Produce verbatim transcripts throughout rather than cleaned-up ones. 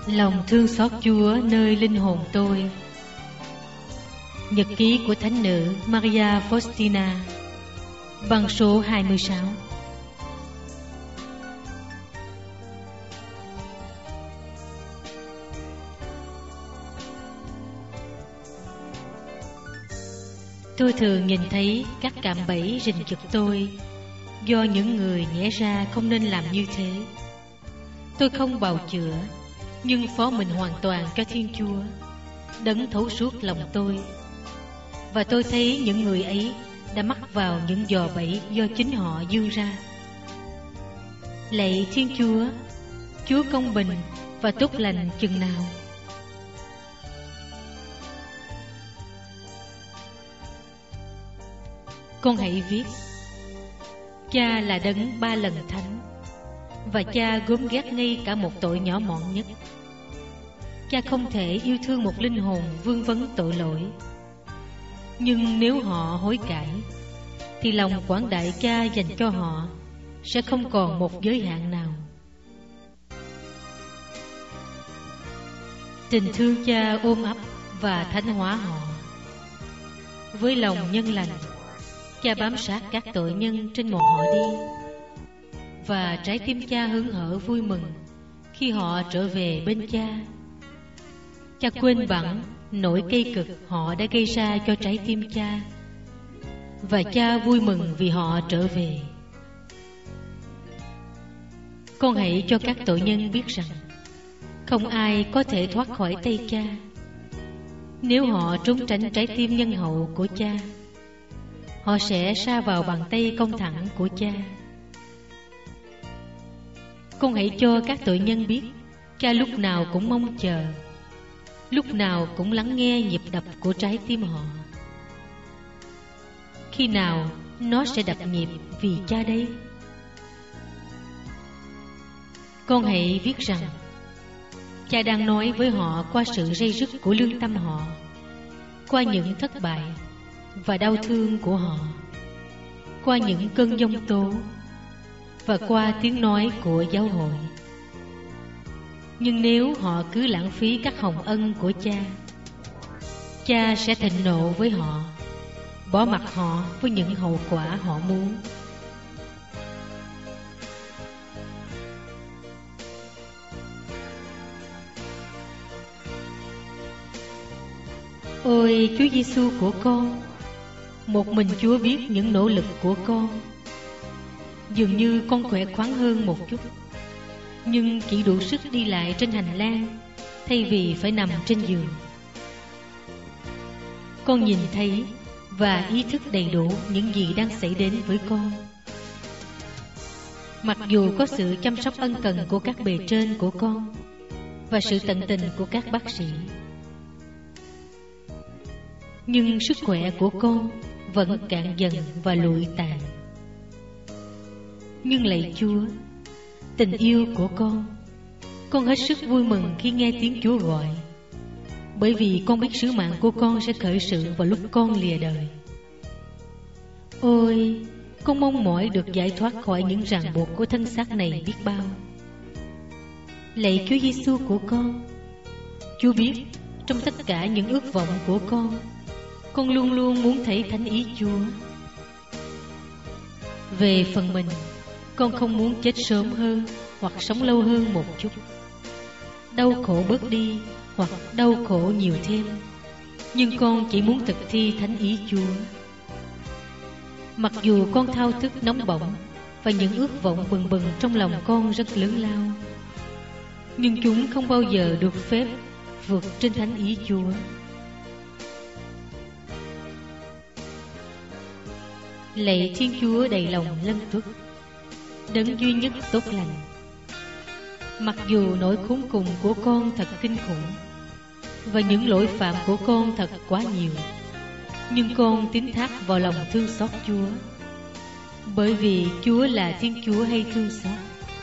Lòng thương xót Chúa nơi linh hồn tôi. Nhật ký của thánh nữ Maria Faustina, băng số hai mươi sáu. Tôi thường nhìn thấy các cạm bẫy rình rập tôi do những người nhẽ ra không nên làm như thế. Tôi không bào chữa, nhưng phó mình hoàn toàn cho Thiên Chúa, đấng thấu suốt lòng tôi. Và tôi thấy những người ấy đã mắc vào những giò bẫy do chính họ dương ra. Lạy Thiên Chúa, Chúa công bình và tốt lành chừng nào. Con hãy viết: Cha là đấng ba lần thánh, và cha gớm ghét ngay cả một tội nhỏ mọn nhất. Cha không thể yêu thương một linh hồn vương vấn tội lỗi. Nhưng nếu họ hối cải, thì lòng quảng đại cha dành cho họ sẽ không còn một giới hạn nào. Tình thương cha ôm ấp và thánh hóa họ. Với lòng nhân lành, cha bám sát các tội nhân trên một họ đi, và trái tim cha hớn hở vui mừng khi họ trở về bên cha. Cha quên bẵng nỗi cây cực họ đã gây ra cho trái tim cha, và cha vui mừng vì họ trở về. Con hãy cho các tội nhân biết rằng không ai có thể thoát khỏi tay cha. Nếu họ trốn tránh trái tim nhân hậu của cha, họ sẽ sa vào bàn tay công thẳng của cha. Con hãy cho các tội nhân biết cha lúc nào cũng mong chờ, lúc nào cũng lắng nghe nhịp đập của trái tim họ. Khi nào nó sẽ đập nhịp vì cha đây? Con hãy viết rằng cha đang nói với họ qua sự ray rứt của lương tâm họ, qua những thất bại và đau thương của họ, qua những cơn giông tố và qua tiếng nói của giáo hội. Nhưng nếu họ cứ lãng phí các hồng ân của cha, cha sẽ thịnh nộ với họ, bỏ mặc họ với những hậu quả họ muốn. Ôi Chúa Giêsu của con, một mình Chúa biết những nỗ lực của con. Dường như con khỏe khoắn hơn một chút, nhưng chỉ đủ sức đi lại trên hành lang thay vì phải nằm trên giường. Con nhìn thấy và ý thức đầy đủ những gì đang xảy đến với con. Mặc dù có sự chăm sóc ân cần của các bề trên của con và sự tận tình của các bác sĩ, nhưng sức khỏe của con vẫn cạn dần và lụi tàn. Nhưng lạy Chúa, tình yêu của con, con hết sức vui mừng khi nghe tiếng Chúa gọi, bởi vì con biết sứ mạng của con sẽ khởi sự vào lúc con lìa đời. Ôi, con mong mỏi được giải thoát khỏi những ràng buộc của thân xác này biết bao. Lạy Chúa Giêsu của con, Chúa biết trong tất cả những ước vọng của con, con luôn luôn muốn thấy thánh ý Chúa. Về phần mình, con không muốn chết sớm hơn hoặc sống lâu hơn một chút, đau khổ bớt đi hoặc đau khổ nhiều thêm, nhưng con chỉ muốn thực thi thánh ý Chúa. Mặc dù con thao thức nóng bỏng và những ước vọng bừng bừng trong lòng con rất lớn lao, nhưng chúng không bao giờ được phép vượt trên thánh ý Chúa. Lạy Thiên Chúa đầy lòng lân tuất, đấng duy nhất tốt lành, mặc dù nỗi khốn cùng của con thật kinh khủng và những lỗi phạm của con thật quá nhiều, nhưng con tín thác vào lòng thương xót Chúa, bởi vì Chúa là Thiên Chúa hay thương xót.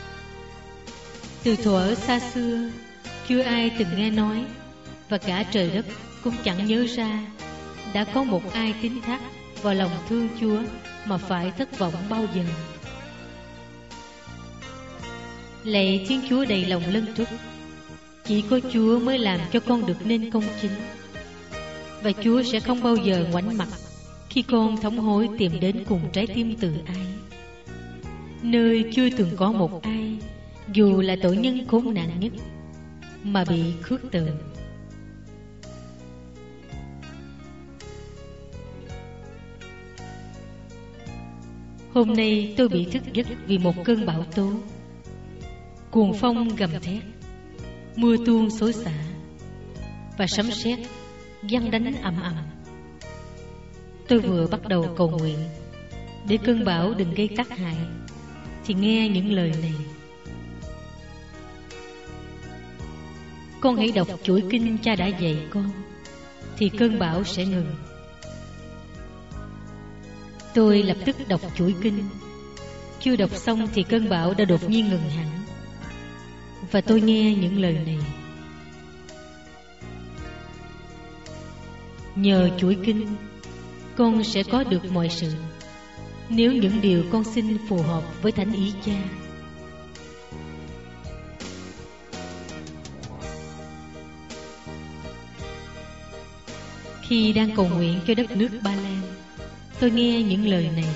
Từ thuở xa xưa, chưa ai từng nghe nói, và cả trời đất cũng chẳng nhớ ra đã có một ai tín thác vào lòng thương Chúa mà phải thất vọng bao giờ. Lạy Thiên Chúa đầy lòng lân tuất, Chỉ có Chúa mới làm cho con được nên công chính. Và Chúa sẽ không bao giờ ngoảnh mặt khi con thống hối tìm đến cùng trái tim từ ai, nơi chưa từng có một ai, dù là tội nhân khốn nạn nhất, mà bị khước từ. Hôm nay tôi bị thức giấc vì một cơn bão tố. Cuồng phong gầm thét, mưa tuôn xối xả, và sấm sét giăng đánh ầm ầm. Tôi vừa bắt đầu cầu nguyện để cơn bão đừng gây tác hại, thì nghe những lời này: con hãy đọc chuỗi kinh cha đã dạy con, thì cơn bão sẽ ngừng. Tôi lập tức đọc chuỗi kinh. Chưa đọc xong thì cơn bão đã đột nhiên ngừng hẳn. Và tôi nghe những lời này: nhờ chuỗi kinh, con sẽ có được mọi sự, nếu những điều con xin phù hợp với thánh ý cha. Khi đang cầu nguyện cho đất nước Ba Lan, tôi nghe những lời này: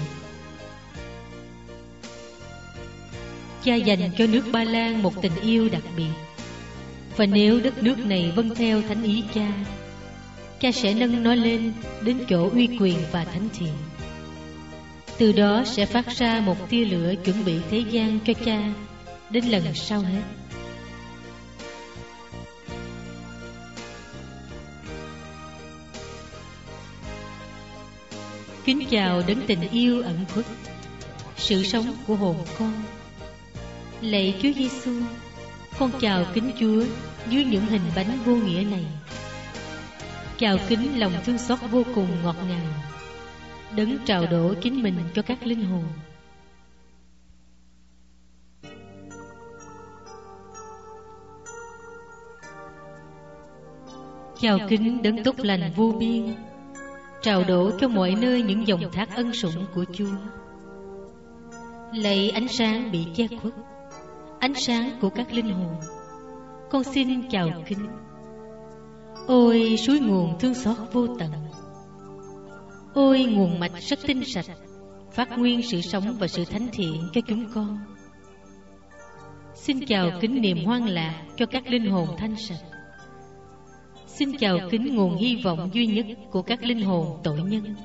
cha dành cho nước Ba Lan một tình yêu đặc biệt, và nếu đất nước này vâng theo thánh ý cha, cha sẽ nâng nó lên đến chỗ uy quyền và thánh thiện. Từ đó sẽ phát ra một tia lửa chuẩn bị thế gian cho cha đến lần sau hết. Kính chào đấng tình yêu ẩn khuất, sự sống của hồn con. Lạy Chúa Giêsu, con chào kính Chúa dưới những hình bánh vô nghĩa này. Chào kính lòng thương xót vô cùng ngọt ngào, đấng trao đổ chính mình cho các linh hồn. Chào kính đấng tốt lành vô biên, trao đổ cho mọi nơi những dòng thác ân sủng của Chúa. Lạy ánh sáng bị che khuất, ánh sáng của các linh hồn, con xin chào kính. Ôi suối nguồn thương xót vô tận, ôi nguồn mạch rất tinh sạch, phát nguyên sự sống và sự thánh thiện cho chúng con. Xin chào kính niềm hoan lạc cho các linh hồn thanh sạch. Xin chào kính nguồn hy vọng duy nhất của các linh hồn tội nhân.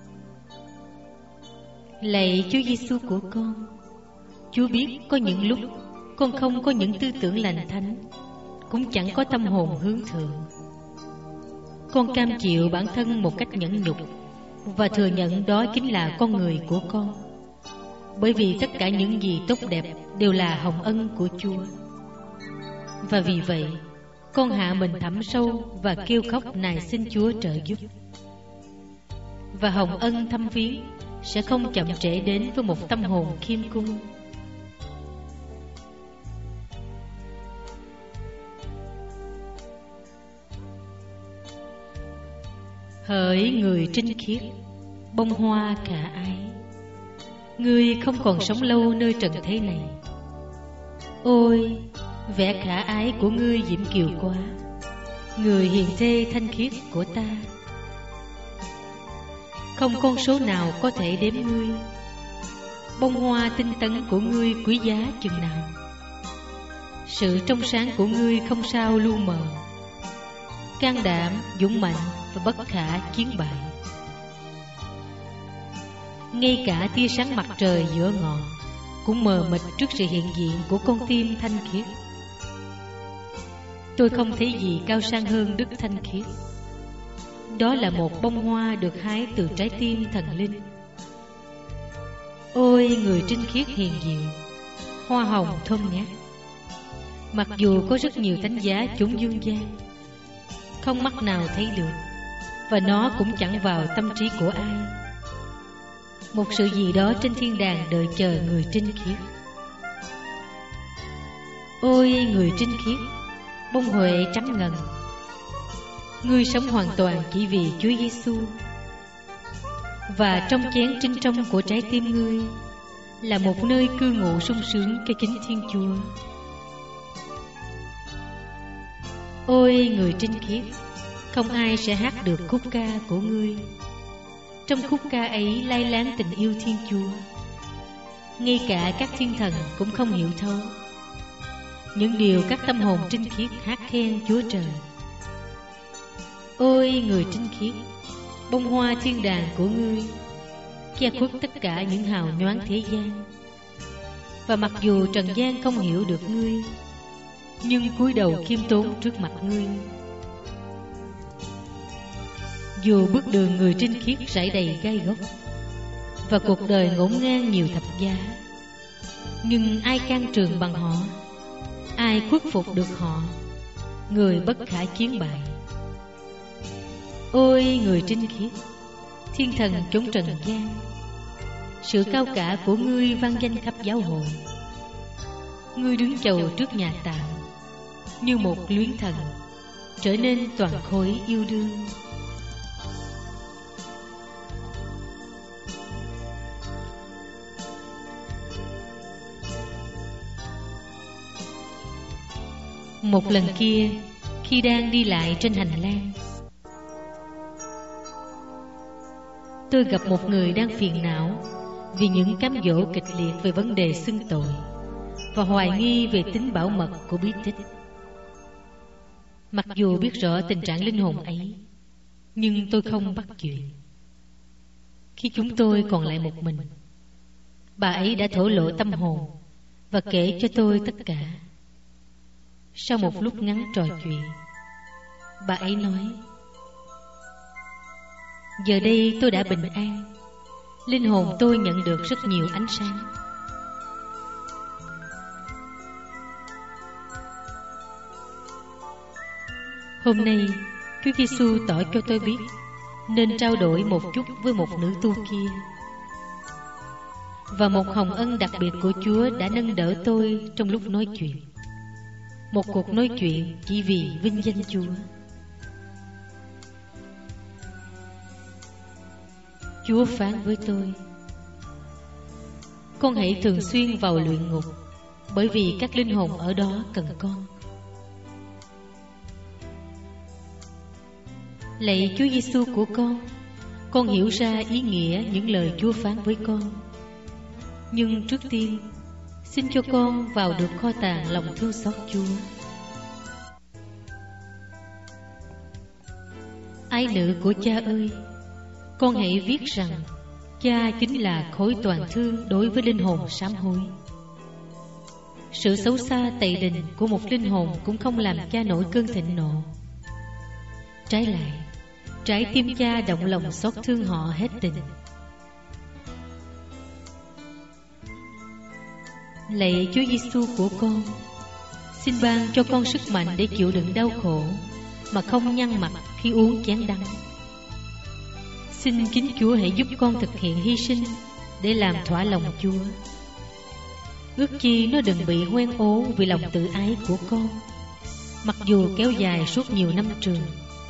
Lạy Chúa Giêsu của con, Chúa biết có những lúc con không có những tư tưởng lành thánh, cũng chẳng có tâm hồn hướng thượng. Con cam chịu bản thân một cách nhẫn nhục và thừa nhận đó chính là con người của con, bởi vì tất cả những gì tốt đẹp đều là hồng ân của Chúa. Và vì vậy, con hạ mình thẳm sâu và kêu khóc nài xin Chúa trợ giúp. Và hồng ân thăm viếng sẽ không chậm trễ đến với một tâm hồn khiêm cung. Hỡi người trinh khiết, bông hoa khả ái, ngươi không còn sống lâu nơi trần thế này. Ôi, vẻ khả ái của ngươi diễm kiều quá, người hiền thê thanh khiết của ta. Không con số nào có thể đếm ngươi, bông hoa tinh tấn của ngươi quý giá chừng nào. Sự trong sáng của ngươi không sao lu mờ, can đảm, dũng mạnh và bất khả chiến bại. Ngay cả tia sáng mặt trời giữa ngọ cũng mờ mịt trước sự hiện diện của con tim thanh khiết. Tôi không thấy gì cao sang hơn đức thanh khiết. Đó là một bông hoa được hái từ trái tim thần linh. Ôi người trinh khiết hiền diệu, hoa hồng thơm ngát. Mặc dù có rất nhiều thánh giá chốn dương gian, không mắt nào thấy được, và nó cũng chẳng vào tâm trí của ai. Một sự gì đó trên thiên đàng đợi chờ người trinh khiết. Ôi người trinh khiết, bông huệ trắng ngần, ngươi sống hoàn toàn chỉ vì Chúa Giêsu. Và trong chén trinh trong của trái tim ngươi là một nơi cư ngụ sung sướng cho chính Thiên Chúa. Ôi người trinh khiết, không ai sẽ hát được khúc ca của ngươi. Trong khúc ca ấy lai láng tình yêu Thiên Chúa. Ngay cả các thiên thần cũng không hiểu thấu những điều các tâm hồn trinh khiết hát khen Chúa Trời. Ôi người trinh khiết, bông hoa thiên đàng của ngươi che khuất tất cả những hào nhoáng thế gian. Và mặc dù trần gian không hiểu được ngươi, nhưng cúi đầu khiêm tốn trước mặt ngươi. Dù bước đường người trinh khiết rải đầy gai góc, và cuộc đời ngổn ngang nhiều thập giá, nhưng ai can trường bằng họ, ai khuất phục được họ, người bất khả chiến bại. Ôi người trinh khiết, thiên thần chốn trần gian, sự cao cả của ngươi vang danh khắp giáo hội. Ngươi đứng chầu trước nhà tạm, như một luyến thần, trở nên toàn khối yêu đương. Một lần kia, khi đang đi lại trên hành lang, tôi gặp một người đang phiền não vì những cám dỗ kịch liệt về vấn đề xưng tội và hoài nghi về tính bảo mật của bí tích. Mặc dù biết rõ tình trạng linh hồn ấy, nhưng tôi không bắt chuyện. Khi chúng tôi còn lại một mình, bà ấy đã thổ lộ tâm hồn và kể cho tôi tất cả. Sau một lúc ngắn trò chuyện, bà ấy nói: giờ đây tôi đã bình an, linh hồn tôi nhận được rất nhiều ánh sáng. Hôm nay, Chúa Giêsu tỏ cho tôi biết nên trao đổi một chút với một nữ tu kia. Và một hồng ân đặc biệt của Chúa đã nâng đỡ tôi trong lúc nói chuyện. Một cuộc nói chuyện chỉ vì vinh danh Chúa. Chúa phán với tôi: con hãy thường xuyên vào luyện ngục, bởi vì các linh hồn ở đó cần con. Lạy Chúa Giêsu của con, con hiểu ra ý nghĩa những lời Chúa phán với con. Nhưng trước tiên, xin cho con vào được kho tàng lòng thương xót Chúa. Ái nữ của Cha ơi, con hãy viết rằng Cha chính là khối toàn thư đối với linh hồn sám hối. Sự xấu xa tày đình của một linh hồn cũng không làm Cha nổi cơn thịnh nộ. Trái lại, trái tim Cha động lòng xót thương họ hết tình. Lạy Chúa Giêsu của con, xin ban cho con sức mạnh để chịu đựng đau khổ mà không nhăn mặt khi uống chén đắng. Xin chính Chúa hãy giúp con thực hiện hy sinh để làm thỏa lòng Chúa. Ước chi nó đừng bị hoen ố vì lòng tự ái của con, mặc dù kéo dài suốt nhiều năm trường.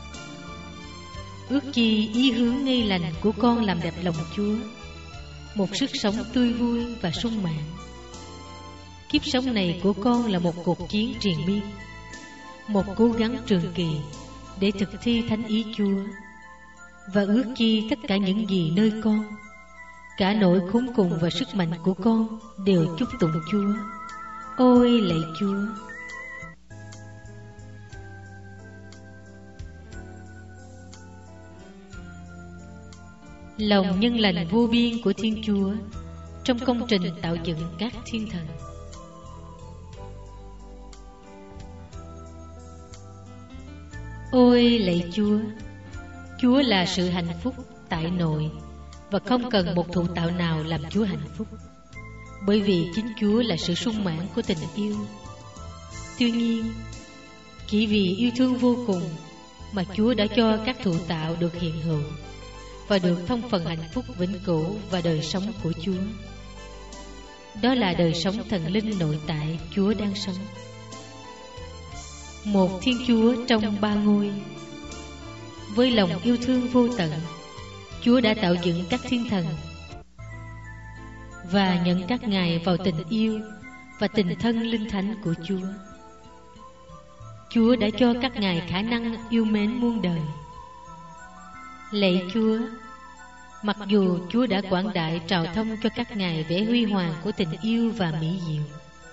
Ước chi ý hướng ngay lành của con làm đẹp lòng Chúa, một sức sống tươi vui và sung mãn. Kiếp sống này của con là một cuộc chiến triền miên, một cố gắng trường kỳ để thực thi thánh ý Chúa. Và ước chi tất cả những gì nơi con, cả nỗi khốn cùng và sức mạnh của con đều chúc tụng Chúa. Ôi lạy Chúa! Lòng nhân lành vô biên của Thiên Chúa trong công trình tạo dựng các thiên thần. Ôi lạy Chúa! Chúa là sự hạnh phúc tại nội, và không cần một thụ tạo nào làm Chúa hạnh phúc, bởi vì chính Chúa là sự sung mãn của tình yêu. Tuy nhiên, chỉ vì yêu thương vô cùng mà Chúa đã cho các thụ tạo được hiện hữu và được thông phần hạnh phúc vĩnh cửu và đời sống của Chúa. Đó là đời sống thần linh nội tại Chúa đang sống. Một Thiên Chúa trong ba ngôi. Với lòng yêu thương vô tận, Chúa đã tạo dựng các thiên thần và nhận các ngài vào tình yêu và tình thân linh thánh của Chúa. Chúa đã cho các ngài khả năng yêu mến muôn đời. Lạy Chúa, mặc dù Chúa đã quảng đại trao thông cho các ngài vẻ huy hoàng của tình yêu và mỹ diệu,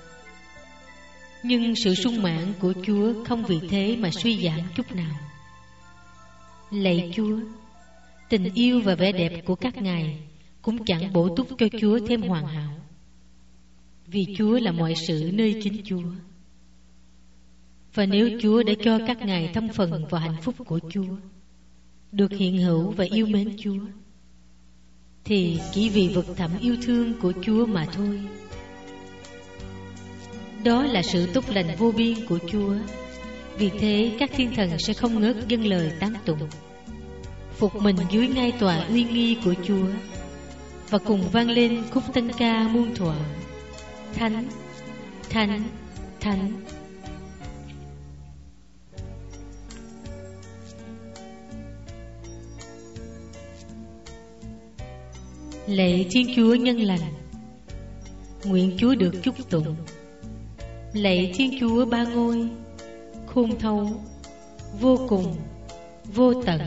nhưng sự sung mãn của Chúa không vì thế mà suy giảm chút nào. Lạy Chúa, tình yêu và vẻ đẹp của các ngài cũng chẳng bổ túc cho Chúa thêm hoàn hảo, vì Chúa là mọi sự nơi chính Chúa. Và nếu Chúa đã cho các ngài thâm phần vào hạnh phúc của Chúa, được hiện hữu và yêu mến Chúa, thì chỉ vì vực thẳm yêu thương của Chúa mà thôi. Đó là sự tốt lành vô biên của Chúa. Vì thế các thiên thần sẽ không ngớt dâng lời tán tụng, phục mình dưới ngai tòa uy nghi của Chúa, và cùng vang lên khúc tân ca muôn thuở: Thánh, Thánh, Thánh. Lạy Thiên Chúa nhân lành, nguyện Chúa được chúc tụng. Lạy Thiên Chúa ba ngôi, khôn thấu, vô cùng, vô tận.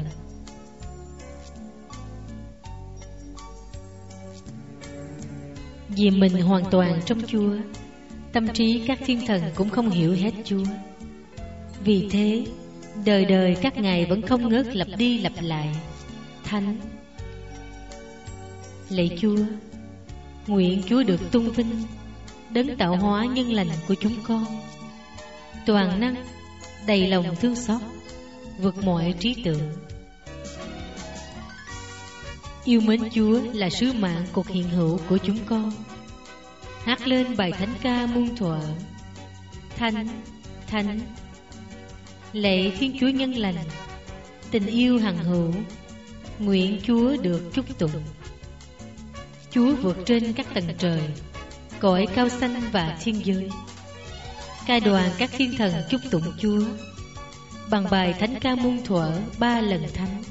Vì mình hoàn toàn trong Chúa, tâm trí các thiên thần cũng không hiểu hết Chúa. Vì thế, đời đời các ngài vẫn không ngớt lặp đi lặp lại: Thánh. Lạy Chúa, nguyện Chúa được tôn vinh, đấng tạo hóa nhân lành của chúng con, toàn năng, đầy lòng thương xót, vượt mọi trí tưởng. Yêu mến Chúa là sứ mạng cuộc hiện hữu của chúng con. Hát lên bài thánh ca muôn thuở: Thánh, Thánh. Lạy Thiên Chúa nhân lành, tình yêu hằng hữu, nguyện Chúa được chúc tụng. Chúa vượt trên các tầng trời, cõi cao xanh và thiên giới. Ca đoàn các thiên thần chúc tụng Chúa bằng bài thánh ca muôn thuở ba lần thánh.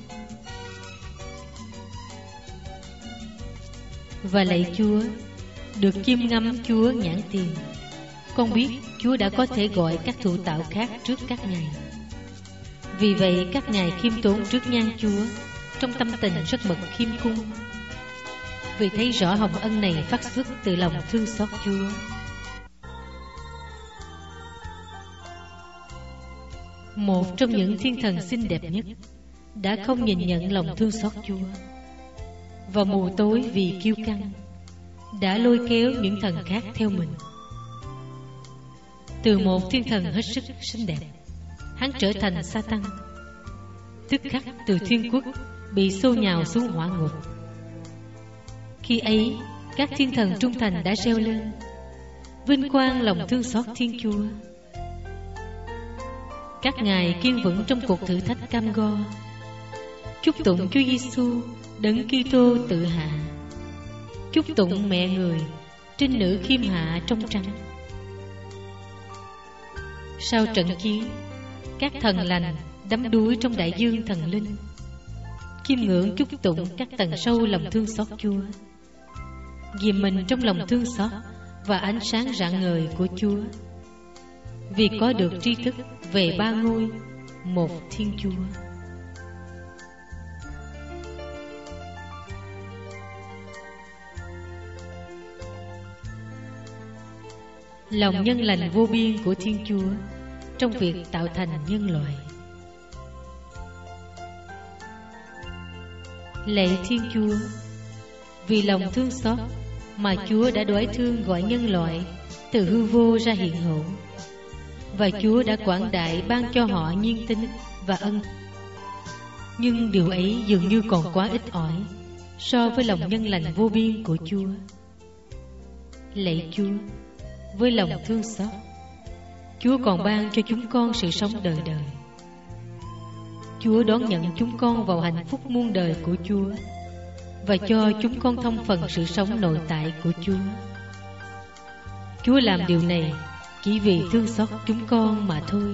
Và lạy Chúa, được chiêm ngắm Chúa nhãn tiền, con biết Chúa đã có thể gọi các thủ tạo khác trước các ngài. Vì vậy các ngài khiêm tốn trước nhan Chúa, trong tâm tình rất mực khiêm cung, vì thấy rõ hồng ân này phát xuất từ lòng thương xót Chúa. Một trong những thiên thần xinh đẹp nhất đã không nhìn nhận lòng thương xót Chúa, và mù tối vì kiêu căng đã lôi kéo những thần khác theo mình. Từ một thiên thần hết sức xinh đẹp, hắn trở thành Sa-tan, tức khắc từ thiên quốc bị xô nhào xuống hỏa ngục. Khi ấy, các thiên thần trung thành đã reo lên: Vinh quang lòng thương xót Thiên Chúa. Các ngài kiên vững trong cuộc thử thách cam go, chúc tụng Chúa Giêsu, đấng Kitô tự hạ. Chúc tụng mẹ người, trinh nữ khiêm hạ trong trắng. Sau trận chiến, các thần lành đắm đuối trong đại dương thần linh, chiêm ngưỡng chúc tụng các tầng sâu lòng thương xót Chúa. Vì mình trong lòng thương xót và ánh sáng rạng ngời của Chúa, vì có được tri thức về ba ngôi, một Thiên Chúa. Lòng nhân lành vô biên của Thiên Chúa trong việc tạo thành nhân loại. Lạy Thiên Chúa, vì lòng thương xót mà Chúa đã đoái thương gọi nhân loại từ hư vô ra hiện hữu, và Chúa đã quảng đại ban cho họ nhiên tính và ân. Nhưng điều ấy dường như còn quá ít ỏi so với lòng nhân lành vô biên của Chúa. Lạy Chúa, với lòng thương xót, Chúa còn ban cho chúng con sự sống đời đời. Chúa đón nhận chúng con vào hạnh phúc muôn đời của Chúa, và cho chúng con thông phần sự sống nội tại của Chúa. Chúa làm điều này chỉ vì thương xót chúng con mà thôi.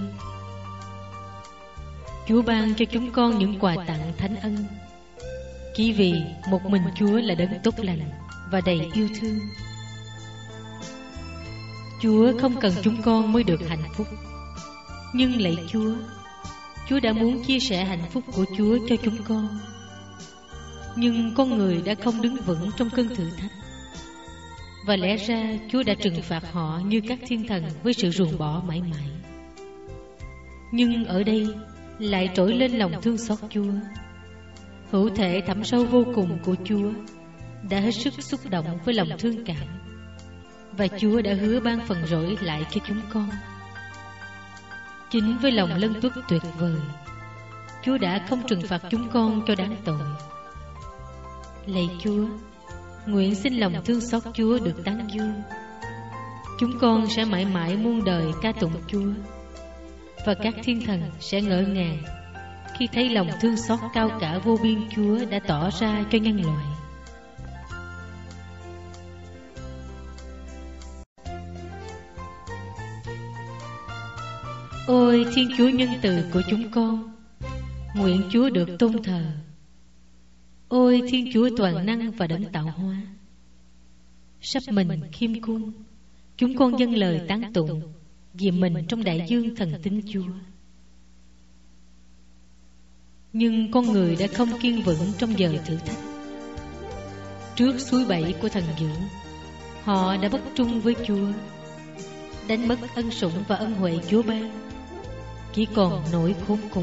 Chúa ban cho chúng con những quà tặng thánh ân, chỉ vì một mình Chúa là đấng tốt lành và đầy yêu thương. Chúa không cần chúng con mới được hạnh phúc, Nhưng lạy Chúa, Chúa đã muốn chia sẻ hạnh phúc của Chúa cho chúng con. Nhưng con người đã không đứng vững trong cơn thử thách, và lẽ ra Chúa đã trừng phạt họ như các thiên thần với sự ruồng bỏ mãi mãi. Nhưng ở đây lại trỗi lên lòng thương xót Chúa. Hữu thể thẳm sâu vô cùng của Chúa đã hết sức xúc động với lòng thương cảm, và Chúa đã hứa ban phần rỗi lại cho chúng con. Chính với lòng lân tuất tuyệt vời, Chúa đã không trừng phạt chúng con cho đáng tội. Lạy Chúa, nguyện xin lòng thương xót Chúa được tán dương. Chúng con sẽ mãi mãi muôn đời ca tụng Chúa, và các thiên thần sẽ ngỡ ngàng khi thấy lòng thương xót cao cả vô biên Chúa đã tỏ ra cho nhân loại. Ôi Thiên Chúa nhân từ của chúng con, nguyện Chúa được tôn thờ. Ôi Thiên Chúa toàn năng và đấng tạo hóa, sắp mình khiêm cung, chúng con dâng lời tán tụng vì mình trong đại dương thần tín Chúa. Nhưng con người đã không kiên vững trong giờ thử thách. Trước suối bẫy của thần dữ, họ đã bất trung với Chúa, đánh mất ân sủng và ân huệ Chúa ban, chỉ còn nỗi khốn cùng.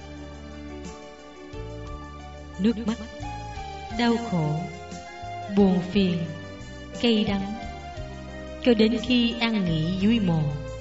Nước mắt, đau khổ, buồn phiền, cay đắng, cho đến khi an nghỉ dưới mồ.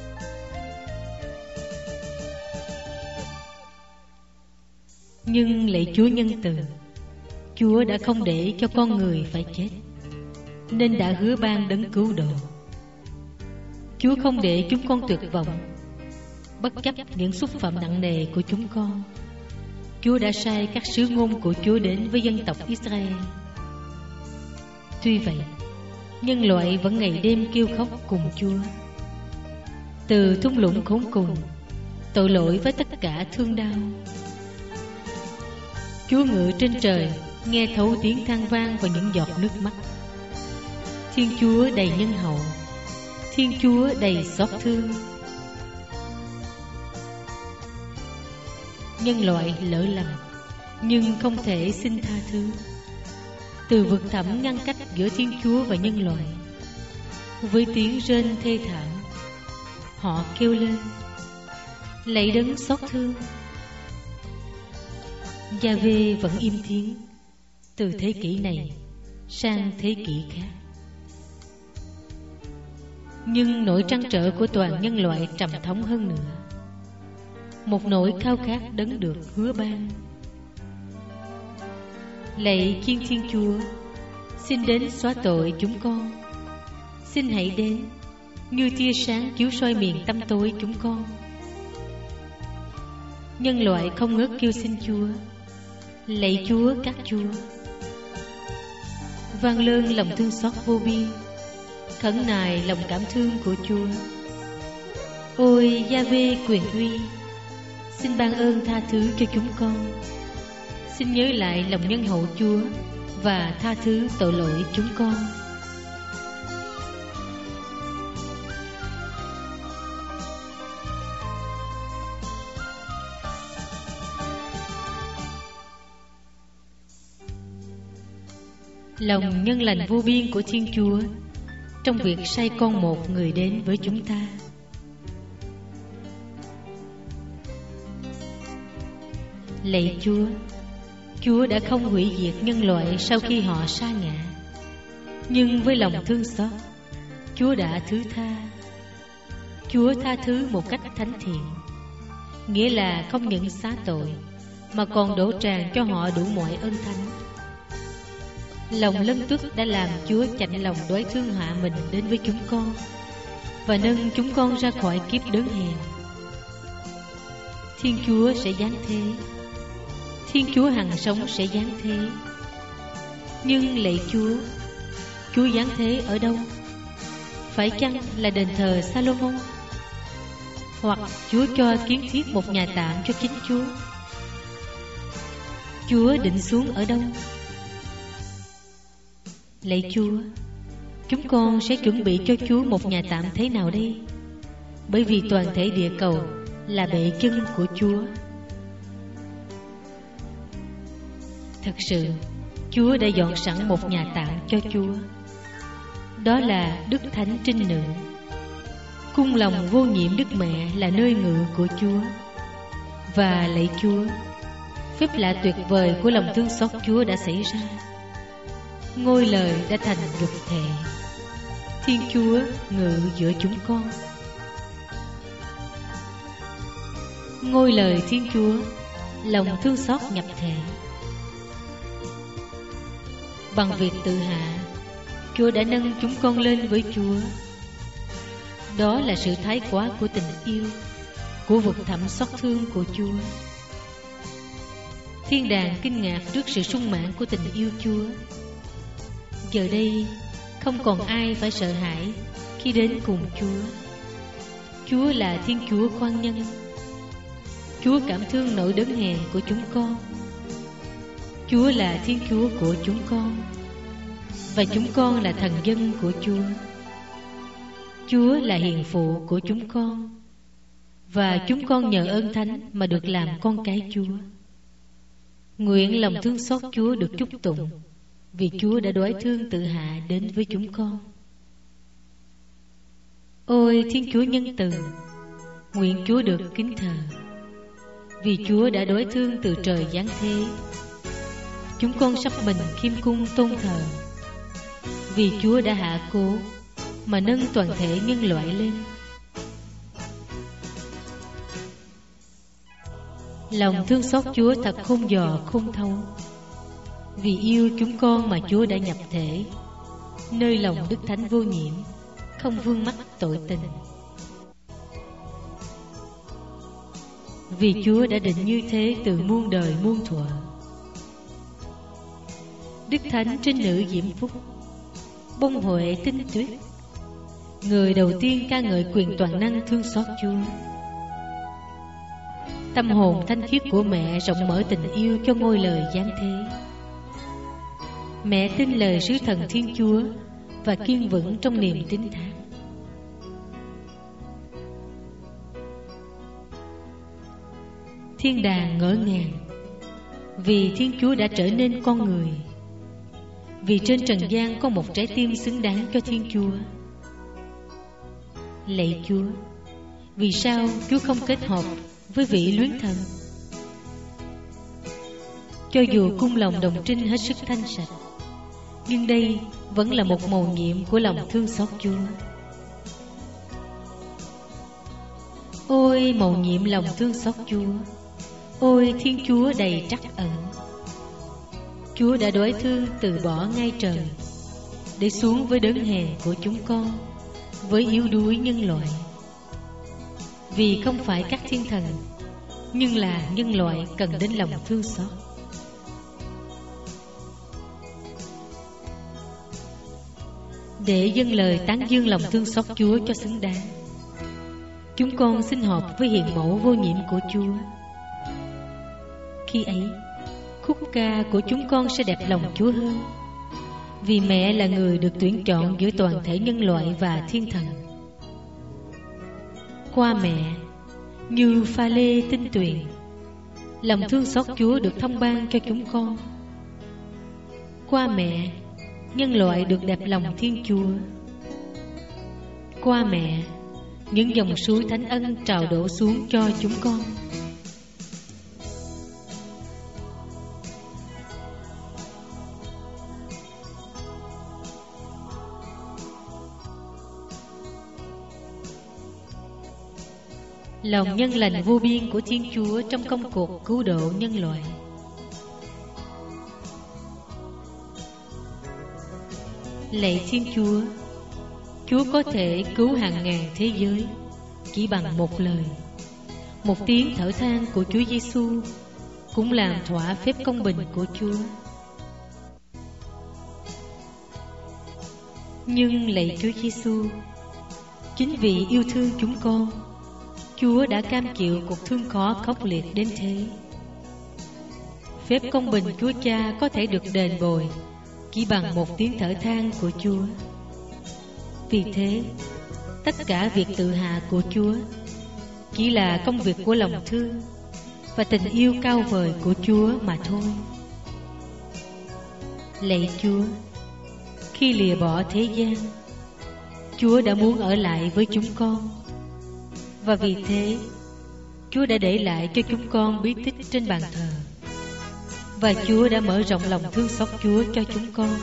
Nhưng lạy Chúa nhân từ, Chúa đã không để cho con người phải chết, nên đã hứa ban đấng cứu độ. Chúa không để chúng con tuyệt vọng, bất chấp những xúc phạm nặng nề của chúng con. Chúa đã sai các sứ ngôn của Chúa đến với dân tộc Israel. Tuy vậy, nhân loại vẫn ngày đêm kêu khóc cùng Chúa. Từ thung lũng khốn cùng, tội lỗi với tất cả thương đau, Chúa ngự trên trời, nghe thấu tiếng than vang và những giọt nước mắt. Thiên Chúa đầy nhân hậu, Thiên Chúa đầy xót thương. Nhân loại lỡ lầm, nhưng không thể xin tha thứ. Từ vực thẳm ngăn cách giữa Thiên Chúa và nhân loại, với tiếng rên thê thảm, họ kêu lên: lạy đấng xót thương. Gia-vê vẫn im tiếng từ thế kỷ này sang thế kỷ khác. Nhưng nỗi trăn trở của toàn nhân loại trầm thống hơn nữa, một nỗi khao khát đấng được hứa ban. Lạy Thiên Thiên Chúa, xin đến xóa tội chúng con. Xin hãy đến như tia sáng chiếu soi miền tăm tối chúng con. Nhân loại không ngớt kêu xin Chúa: lạy Chúa các Chúa. Vang lơn lòng thương xót vô biên, khẩn nài lòng cảm thương của Chúa. Ôi Gia-vê quyền uy, xin ban ơn tha thứ cho chúng con. Xin nhớ lại lòng nhân hậu Chúa và tha thứ tội lỗi chúng con. Lòng nhân lành vô biên của Thiên Chúa trong việc sai con một người đến với chúng ta. Lạy Chúa, Chúa đã không hủy diệt nhân loại sau khi họ sa ngã, nhưng với lòng thương xót, Chúa đã thứ tha. Chúa tha thứ một cách thánh thiện, nghĩa là không những xá tội mà còn đổ tràn cho họ đủ mọi ơn thánh. Lòng lân tuất đã làm Chúa chạnh lòng đói thương họa mình đến với chúng con và nâng chúng con ra khỏi kiếp đớn hèn. Thiên Chúa sẽ giáng thế, Thiên Chúa hằng sống sẽ giáng thế. Nhưng lạy Chúa, Chúa giáng thế ở đâu? Phải chăng là đền thờ Salomon? Hoặc Chúa cho kiến thiết một nhà tạm cho chính Chúa? Chúa định xuống ở đâu? Lạy Chúa, chúng con sẽ chuẩn bị cho Chúa một nhà tạm thế nào đây? Bởi vì toàn thể địa cầu là bệ chân của Chúa. Thật sự, Chúa đã dọn sẵn một nhà tạm cho Chúa. Đó là Đức Thánh Trinh Nữ. Cung lòng vô nhiễm Đức Mẹ là nơi ngự của Chúa. Và lạy Chúa, phép lạ tuyệt vời của lòng thương xót Chúa đã xảy ra. Ngôi Lời đã thành vật thể. Thiên Chúa ngự giữa chúng con. Ngôi Lời Thiên Chúa, lòng thương xót nhập thể. Bằng việc tự hạ, Chúa đã nâng chúng con lên với Chúa. Đó là sự thái quá của tình yêu, của vực thẳm xót thương của Chúa. Thiên đàng kinh ngạc trước sự sung mãn của tình yêu Chúa. Giờ đây không còn ai phải sợ hãi khi đến cùng Chúa. Chúa là Thiên Chúa khoan nhân. Chúa cảm thương nỗi đớn hèn của chúng con. Chúa là Thiên Chúa của chúng con, và chúng con là thần dân của Chúa. Chúa là hiền phụ của chúng con, và chúng con nhờ ơn Thánh mà được làm con cái Chúa. Nguyện lòng thương xót Chúa được chúc tụng, vì Chúa đã đoái thương tự hạ đến với chúng con. Ôi Thiên Chúa nhân từ, nguyện Chúa được kính thờ, vì Chúa đã đoái thương từ trời giáng thế. Chúng con sắp mình khiêm cung tôn thờ, vì Chúa đã hạ cố mà nâng toàn thể nhân loại lên. Lòng thương xót Chúa thật khôn dò khôn thấu, vì yêu chúng con mà Chúa đã nhập thể, nơi lòng Đức Thánh vô nhiễm, không vương mắc tội tình. Vì Chúa đã định như thế từ muôn đời muôn thuở. Đức Thánh Trinh Nữ diễm phúc, bông huệ tinh tuyết, người đầu tiên ca ngợi quyền toàn năng thương xót Chúa. Tâm hồn thanh khiết của mẹ rộng mở tình yêu cho ngôi Lời giáng thế. Mẹ tin lời sứ thần Thiên Chúa và kiên vững trong niềm tín thác. Thiên đàng ngỡ ngàng, vì Thiên Chúa đã trở nên con người. Vì trên trần gian có một trái tim xứng đáng cho Thiên Chúa. Lạy Chúa, vì sao Chúa không kết hợp với vị luyến thần? Cho dù cung lòng đồng trinh hết sức thanh sạch, nhưng đây vẫn là một mầu nhiệm của lòng thương xót Chúa. Ôi mầu nhiệm lòng thương xót Chúa, ôi Thiên Chúa đầy trắc ẩn. Chúa đã đoái thương từ bỏ ngay trời, để xuống với đớn hèn của chúng con, với yếu đuối nhân loại. Vì không phải các thiên thần, nhưng là nhân loại cần đến lòng thương xót. Để dâng lời tán dương lòng thương xót Chúa cho xứng đáng, chúng con xin họp với hiền mẫu vô nhiễm của Chúa. Khi ấy, khúc ca của chúng con sẽ đẹp lòng Chúa hơn, vì mẹ là người được tuyển chọn giữa toàn thể nhân loại và thiên thần. Qua mẹ, như pha lê tinh tuyền, lòng thương xót Chúa được thông ban cho chúng con. Qua mẹ, nhân loại được đẹp lòng Thiên Chúa. Qua mẹ, những dòng suối thánh ân trào đổ xuống cho chúng con. Lòng nhân lành vô biên của Thiên Chúa trong công cuộc cứu độ nhân loại. Lạy Thiên Chúa, Chúa có thể cứu hàng ngàn thế giới chỉ bằng một lời. Một tiếng thở than của Chúa Giêsu cũng làm thỏa phép công bình của Chúa. Nhưng lạy Chúa Giêsu, chính vì yêu thương chúng con, Chúa đã cam chịu cuộc thương khó khốc liệt đến thế. Phép công bình Chúa Cha có thể được đền bồi chỉ bằng một tiếng thở than của Chúa. Vì thế, tất cả việc tự hạ của Chúa chỉ là công việc của lòng thương và tình yêu cao vời của Chúa mà thôi. Lạy Chúa, khi lìa bỏ thế gian, Chúa đã muốn ở lại với chúng con, và vì thế Chúa đã để lại cho chúng con bí tích trên bàn thờ, và Chúa đã mở rộng lòng thương xót Chúa cho chúng con.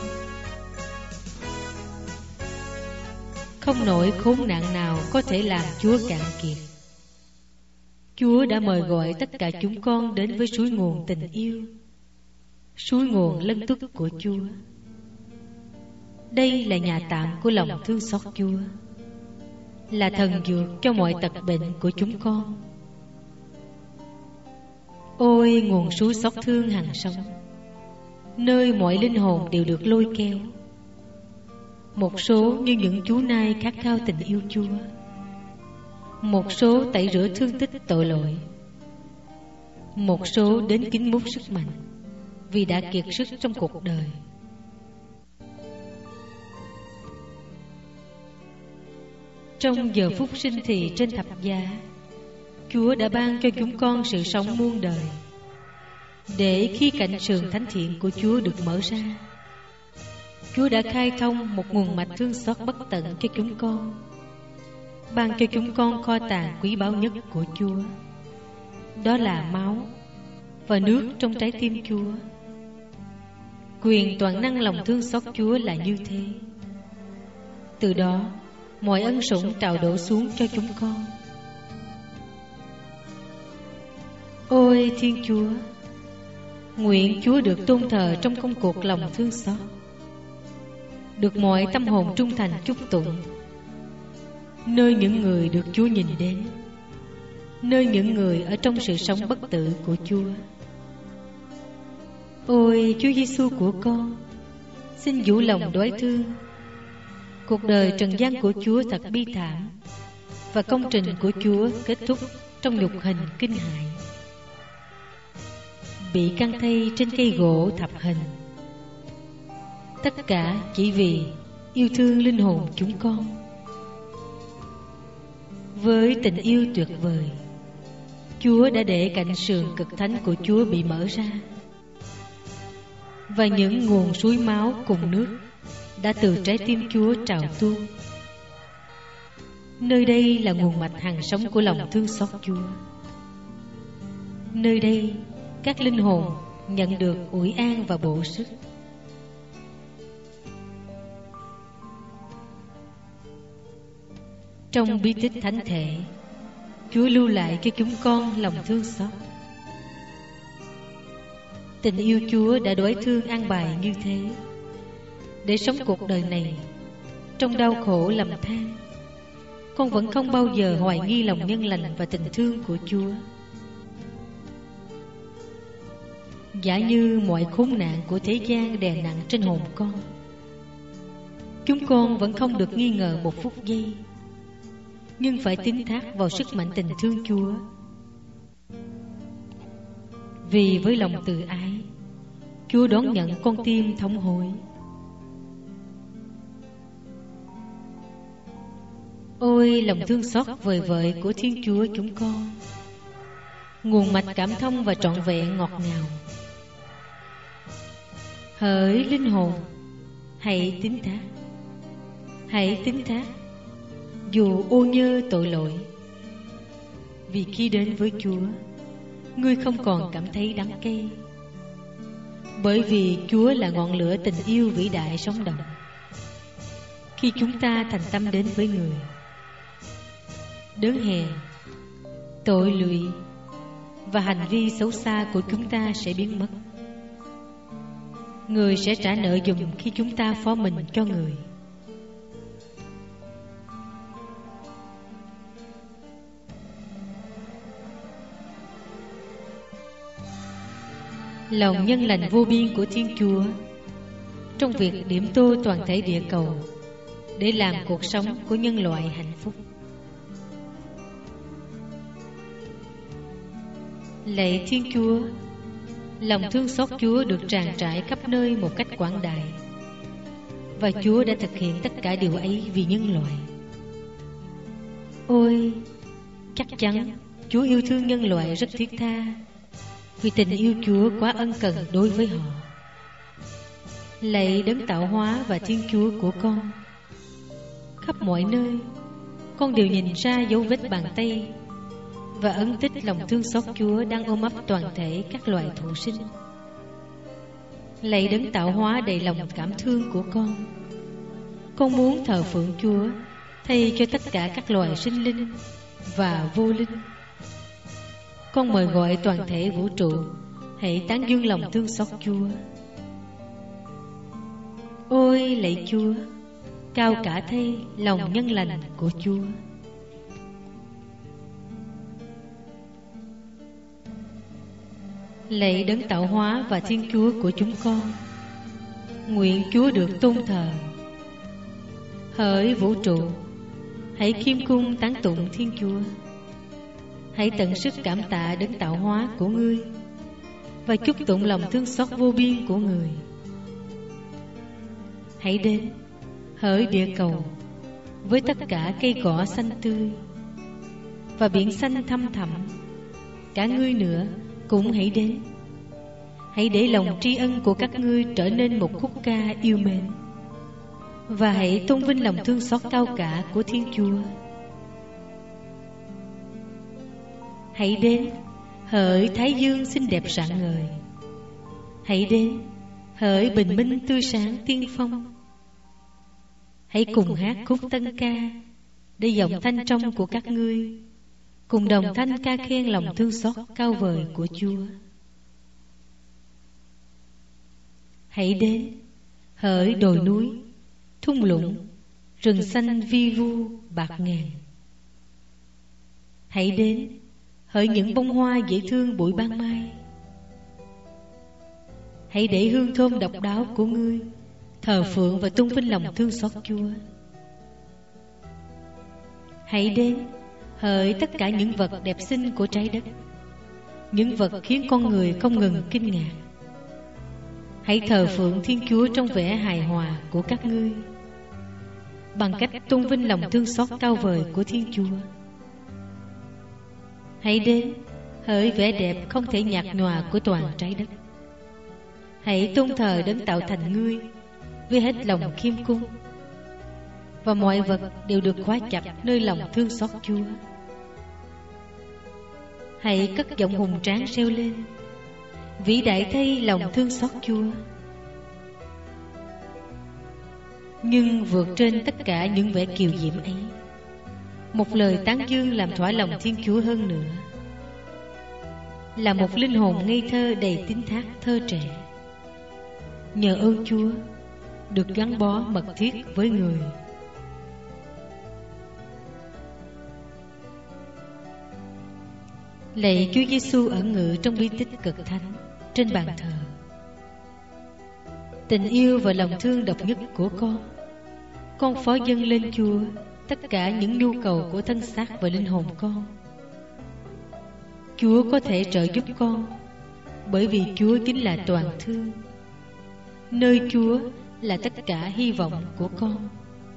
Không nỗi khốn nạn nào có thể làm Chúa cạn kiệt. Chúa đã mời gọi tất cả chúng con đến với suối nguồn tình yêu, suối nguồn lân túc của Chúa. Đây là nhà tạm của lòng thương xót Chúa, là thần dược cho mọi tật bệnh của chúng con. Ôi nguồn suối xót thương hằng sống, nơi mọi linh hồn đều được lôi kéo. Một số như những chú nai khát khao tình yêu Chúa, một số tẩy rửa thương tích tội lỗi, một số đến kính múc sức mạnh vì đã kiệt sức trong cuộc đời. Trong giờ phút sinh thì trên thập giá, Chúa đã ban cho chúng con sự sống muôn đời, để khi cảnh sườn thánh thiện của Chúa được mở ra, Chúa đã khai thông một nguồn mạch thương xót bất tận cho chúng con, ban cho chúng con kho tàng quý báu nhất của Chúa, đó là máu và nước trong trái tim Chúa. Quyền toàn năng lòng thương xót Chúa là như thế. Từ đó mọi ân sủng trào đổ xuống cho chúng con. Ôi Thiên Chúa, nguyện Chúa được tôn thờ trong công cuộc lòng thương xót, được mọi tâm hồn trung thành chúc tụng, nơi những người được Chúa nhìn đến, nơi những người ở trong sự sống bất tử của Chúa. Ôi Chúa Giêsu của con, xin vũ lòng đoái thương. Cuộc đời trần gian của Chúa thật bi thảm, và công trình của Chúa kết thúc trong nhục hình kinh hại, bị căng thây trên cây gỗ thập hình. Tất cả chỉ vì yêu thương linh hồn chúng con. Với tình yêu tuyệt vời, Chúa đã để cạnh sườn cực thánh của Chúa bị mở ra, và những nguồn suối máu cùng nước đã từ trái tim Chúa trào tuôn. Nơi đây là nguồn mạch hằng sống của lòng thương xót Chúa. Nơi đây các linh hồn nhận được ủi an và bổ sức. Trong bí tích thánh thể, Chúa lưu lại cho chúng con lòng thương xót. Tình yêu Chúa đã đối thương an bài như thế, để sống cuộc đời này trong đau khổ lầm than, con vẫn không bao giờ hoài nghi lòng nhân lành và tình thương của Chúa. Giả như mọi khốn nạn của thế gian đè nặng trên hồn con, chúng con vẫn không được nghi ngờ một phút giây, nhưng phải tín thác vào sức mạnh tình thương Chúa. Vì với lòng từ ái, Chúa đón nhận con tim thống hối. Ôi lòng thương xót vời vợi của Thiên Chúa chúng con, nguồn mạch cảm thông và trọn vẹn ngọt ngào. Hỡi linh hồn, hãy tín thác, hãy tín thác dù ô nhơ tội lỗi, vì khi đến với Chúa, ngươi không còn cảm thấy đắng cay, bởi vì Chúa là ngọn lửa tình yêu vĩ đại sống động. Khi chúng ta thành tâm đến với người, đớn hèn, tội lụy và hành vi xấu xa của chúng ta sẽ biến mất. Người sẽ trả nợ dùm khi chúng ta phó mình cho người. Lòng nhân lành vô biên của Thiên Chúa trong việc điểm tô toàn thể địa cầu để làm cuộc sống của nhân loại hạnh phúc. Lạy Thiên Chúa, lòng thương xót Chúa được tràn trải khắp nơi một cách quảng đại, và Chúa đã thực hiện tất cả điều ấy vì nhân loại. Ôi, chắc chắn Chúa yêu thương nhân loại rất thiết tha, vì tình yêu Chúa quá ân cần đối với họ. Lạy Đấng tạo hóa và Thiên Chúa của con, khắp mọi nơi con đều nhìn ra dấu vết bàn tay và ấn tích lòng thương xót Chúa đang ôm ấp toàn thể các loài thụ sinh. Lạy Đấng tạo hóa đầy lòng cảm thương của con, con muốn thờ phượng Chúa thay cho tất cả các loài sinh linh và vô linh. Con mời gọi toàn thể vũ trụ hãy tán dương lòng thương xót Chúa. Ôi lạy Chúa, cao cả thay lòng nhân lành của Chúa. Lạy Đấng tạo hóa và Thiên Chúa của chúng con, nguyện Chúa được tôn thờ. Hỡi vũ trụ, hãy khiêm cung tán tụng Thiên Chúa. Hãy tận sức cảm tạ Đấng tạo hóa của ngươi và chúc tụng lòng thương xót vô biên của người. Hãy đến, hỡi địa cầu, với tất cả cây cỏ xanh tươi và biển xanh thăm thẳm, cả ngươi nữa cũng hãy đến. Hãy để lòng tri ân của các ngươi trở nên một khúc ca yêu mến, và hãy tôn vinh lòng thương xót cao cả của Thiên Chúa. Hãy đến, hỡi Thái Dương xinh đẹp rạng ngời. Hãy đến, hỡi bình minh tươi sáng tiên phong. Hãy cùng hát khúc tân ca, để giọng thanh trong của các ngươi cùng đồng thanh ca khen lòng thương xót cao vời của Chúa. Hãy đến, hỡi đồi núi, thung lũng, rừng xanh vi vu bạt ngàn. Hãy đến, hỡi những bông hoa dễ thương buổi ban mai. Hãy để hương thơm độc đáo của ngươi thờ phượng và tôn vinh lòng thương xót Chúa. Hãy đến, hỡi tất cả những vật đẹp xinh của trái đất, những vật khiến con người không ngừng kinh ngạc. Hãy thờ phượng Thiên Chúa trong vẻ hài hòa của các ngươi, bằng cách tôn vinh lòng thương xót cao vời của Thiên Chúa. Hãy đến, hỡi vẻ đẹp không thể nhạt nhòa của toàn trái đất. Hãy tôn thờ Đấng tạo thành ngươi với hết lòng khiêm cung, và mọi vật đều được khóa chặt nơi lòng thương xót Chúa. Hãy cất giọng hùng tráng reo lên: vĩ đại thay lòng thương xót Chúa. Nhưng vượt trên tất cả những vẻ kiều diễm ấy, một lời tán dương làm thỏa lòng Thiên Chúa hơn nữa là một linh hồn ngây thơ đầy tín thác thơ trẻ, nhờ ơn Chúa được gắn bó mật thiết với người. Lạy Chúa Giêsu ẩn ngự trong bí tích cực thánh trên bàn thờ, tình yêu và lòng thương độc nhất của con, con phó dâng lên Chúa tất cả những nhu cầu của thân xác và linh hồn con. Chúa có thể trợ giúp con, bởi vì Chúa chính là toàn thương. Nơi Chúa là tất cả hy vọng của con.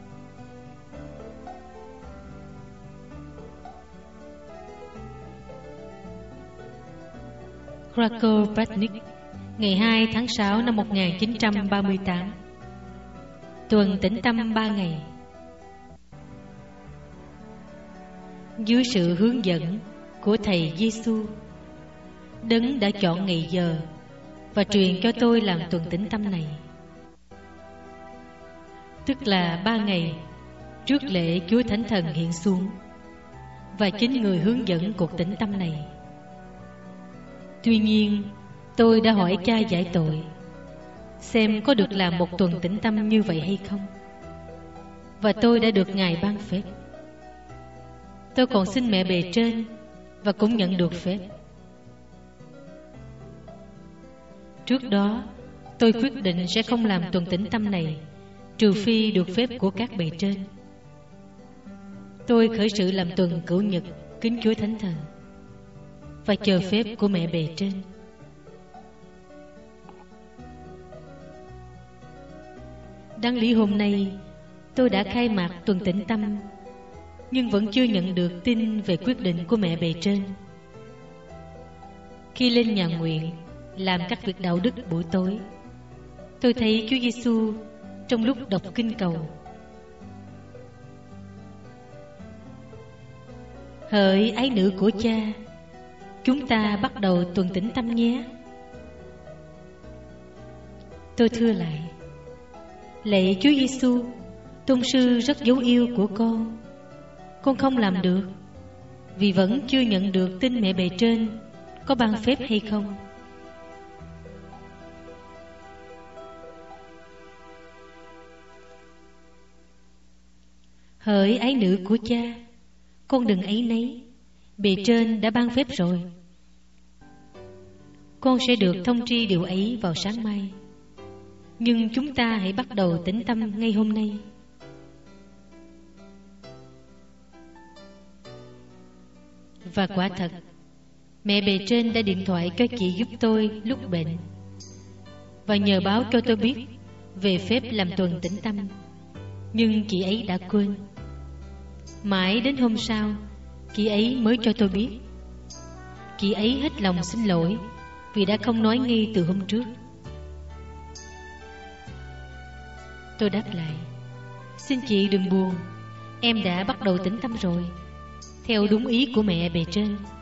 Krakow Patnik, ngày hai tháng sáu năm một nghìn chín trăm ba mươi tám. Tuần tĩnh tâm ba ngày. Dưới sự hướng dẫn của Thầy Giêsu, Đấng đã chọn ngày giờ và truyền cho tôi làm tuần tĩnh tâm này, tức là ba ngày trước lễ Chúa Thánh Thần hiện xuống, và chính người hướng dẫn cuộc tĩnh tâm này. Tuy nhiên, tôi đã hỏi cha giải tội xem có được làm một tuần tĩnh tâm như vậy hay không, và tôi đã được Ngài ban phép. Tôi còn xin mẹ bề trên và cũng nhận được phép. Trước đó, tôi quyết định sẽ không làm tuần tĩnh tâm này trừ phi được phép của các bề trên. Tôi khởi sự làm tuần Cửu Nhật kính Chúa Thánh Thần và chờ phép của mẹ bề trên. Đáng lý hôm nay tôi đã khai mạc tuần tĩnh tâm nhưng vẫn chưa nhận được tin về quyết định của mẹ bề trên. Khi lên nhà nguyện làm các việc đạo đức buổi tối, tôi thấy Chúa Giêsu trong lúc đọc kinh cầu: hỡi ái nữ của Cha, chúng ta bắt đầu tuần tĩnh tâm nhé. Tôi thưa lại: lạy Chúa Giêsu, tôn sư rất dấu yêu của con. Con không làm được vì vẫn chưa nhận được tin mẹ bề trên có ban phép hay không. Hỡi ái nữ của Cha, con đừng áy náy, bề trên đã ban phép rồi. Con sẽ được thông tri điều ấy vào sáng mai, nhưng chúng ta hãy bắt đầu tĩnh tâm ngay hôm nay. Và quả thật, mẹ bề trên đã điện thoại cho chị giúp tôi lúc bệnh và nhờ báo cho tôi biết về phép làm tuần tĩnh tâm, nhưng chị ấy đã quên. Mãi đến hôm sau, chị ấy mới cho tôi biết. Chị ấy hết lòng xin lỗi vì đã không nói ngay từ hôm trước. Tôi đáp lại: xin chị đừng buồn, em đã bắt đầu tĩnh tâm rồi, theo đúng ý của mẹ bề trên.